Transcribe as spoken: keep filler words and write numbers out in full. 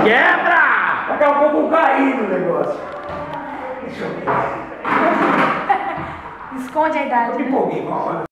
Quebra! Daqui a pouco eu caí no negócio. Deixa eu ver. Esconde a idade. Eu me empolguei, olha.